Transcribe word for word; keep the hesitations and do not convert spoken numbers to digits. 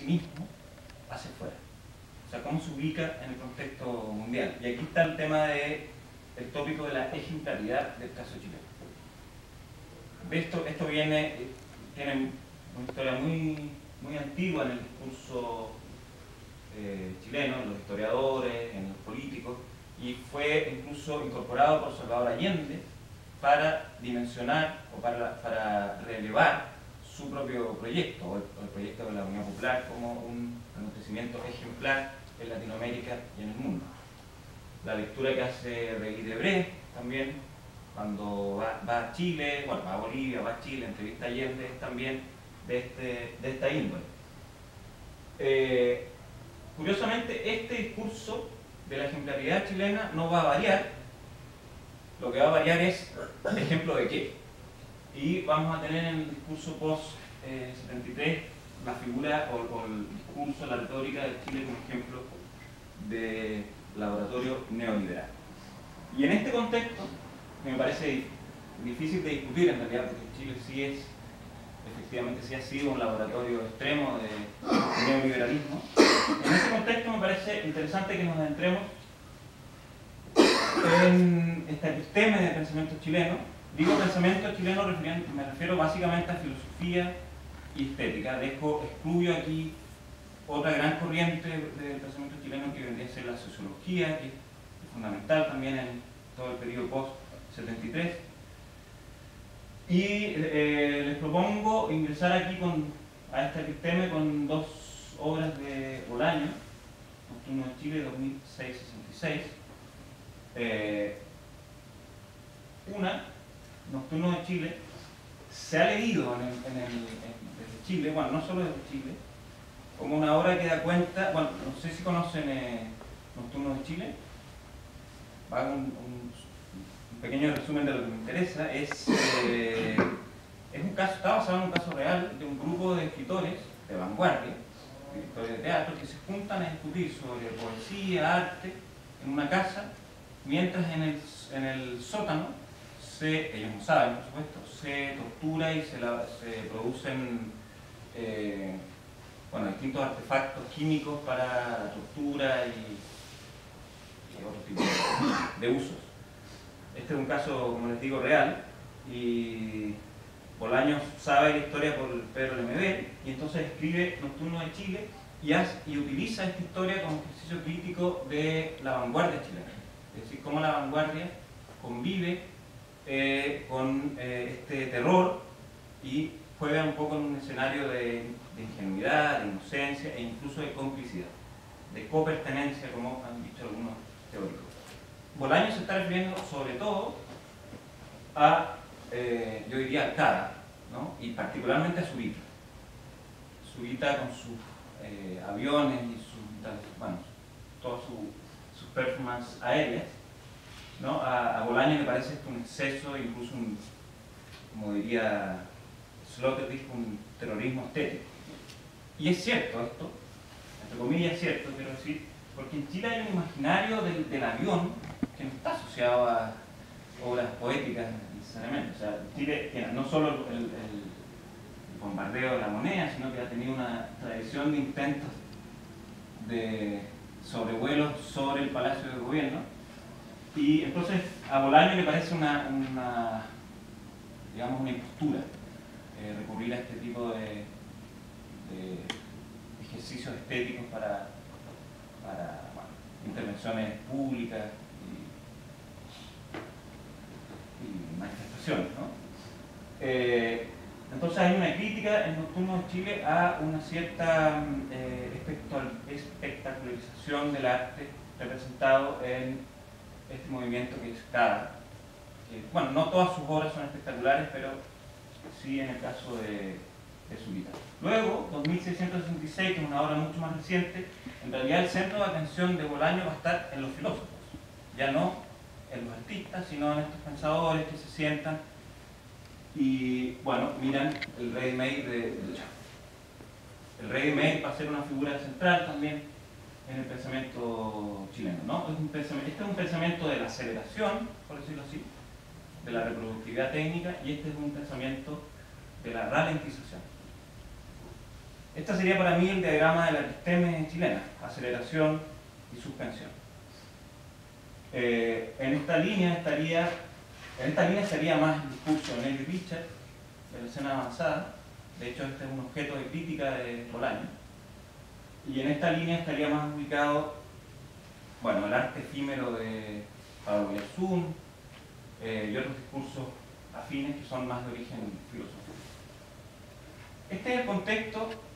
sí mismo hacia afuera. O sea, cómo se ubica en el contexto mundial. Y aquí está el tema del tópico de la ejemplaridad del caso chileno. Esto, esto viene, tiene una historia muy, muy antigua en el discurso eh, chileno, en los historiadores, en los políticos, y fue incluso incorporado por Salvador Allende para dimensionar o para, para relevar su propio proyecto, o el, o el proyecto de la Unión Popular, como un acontecimiento ejemplar en Latinoamérica y en el mundo. La lectura que hace Regis Debray también, cuando va, va a Chile, bueno, va a Bolivia, va a Chile, entrevista a Allende, es también de, este, de esta índole. Eh, curiosamente, este discurso de la ejemplaridad chilena no va a variar. Lo que va a variar es ejemplo de qué. Y vamos a tener en el discurso post setenta y tres la figura o, o el discurso, la retórica de Chile como ejemplo de laboratorio neoliberal. Y en este contexto, que me parece difícil de discutir en realidad, porque Chile sí es, efectivamente sí ha sido un laboratorio extremo de neoliberalismo, en ese contexto me parece interesante que nos adentremos en este episteme de pensamiento chileno. Digo pensamiento chileno, me refiero básicamente a filosofía y estética. Dejo, excluyo aquí otra gran corriente del pensamiento chileno que vendría a ser la sociología, que es fundamental también en todo el periodo post setenta y tres. Y eh, les propongo ingresar aquí con, a este episteme con dos obras de Bolaño, Nocturno de Chile, dos mil seis sesenta y seis. Eh, una, Nocturno de Chile, se ha leído en el, en el, en, desde Chile, bueno, no solo desde Chile, como una obra que da cuenta, bueno, no sé si conocen eh, Nocturno de Chile, hago un, un, un pequeño resumen de lo que me interesa. Es, eh, es un caso, está basado en un caso real de un grupo de escritores de vanguardia, de escritores de teatro, que se juntan a discutir sobre poesía, arte, en una casa, mientras en el, en el sótano, se, ellos no saben, por supuesto, se tortura y se, la, se producen eh, bueno, distintos artefactos químicos para la tortura y, y otro tipo de, de usos. Este es un caso, como les digo, real, y Bolaños sabe la historia por Pedro Lemebel, y entonces escribe Nocturno de Chile y, hace, y utiliza esta historia como ejercicio crítico de la vanguardia chilena. Es decir, cómo la vanguardia convive eh, con eh, este terror y juega un poco en un escenario de, de ingenuidad, de inocencia e incluso de complicidad, de copertenencia, como han dicho algunos teóricos. Bolaños se está refiriendo sobre todo a, eh, yo diría, al Cara, ¿no? Y particularmente a Zurita. Zurita con sus eh, aviones y sus, bueno, todas su, sus performances aéreas, ¿no? A, a Bolaños le parece esto un exceso, incluso un, como diría Sloterdijk, un terrorismo estético. Y es cierto esto, entre comillas es cierto, quiero decir, porque en Chile hay un imaginario del, del avión que no está asociado a obras poéticas necesariamente. O sea, Chile tiene no solo el, el, el bombardeo de la moneda, sino que ha tenido una tradición de intentos de sobrevuelos sobre el Palacio de Gobierno. Y entonces a Bolaño le parece una, una digamos, una impostura eh, recurrir a este tipo de, de ejercicios estéticos para, para bueno, intervenciones públicas y, y manifestaciones, ¿no? Eh, entonces hay una crítica en Nocturno de Chile a una cierta eh, espectacularización del arte representado en este movimiento que es Cara. Que, bueno, no todas sus obras son espectaculares, pero sí en el caso de, de Zurita. Luego, dos mil seiscientos sesenta y seis, que es una obra mucho más reciente, en realidad el centro de atención de Bolaño va a estar en los filósofos, ya no en los artistas, sino en estos pensadores que se sientan y, bueno, miran el ready-made de, de el ready-made va a ser una figura central también en el pensamiento chileno, ¿no? Es un pensamiento, este es un pensamiento de la aceleración, por decirlo así, de la reproductividad técnica, y este es un pensamiento de la ralentización. Este sería para mí el diagrama de la episteme chilena, aceleración y suspensión. Eh, en esta línea estaría, en esta línea estaría más el discurso de Nelly Richard, de la escena avanzada. De hecho, este es un objeto de crítica de Bolaño. Y en esta línea estaría más ubicado, bueno, el arte efímero de Pablo Oyarzún eh, y otros discursos afines que son más de origen filosófico. Este es el contexto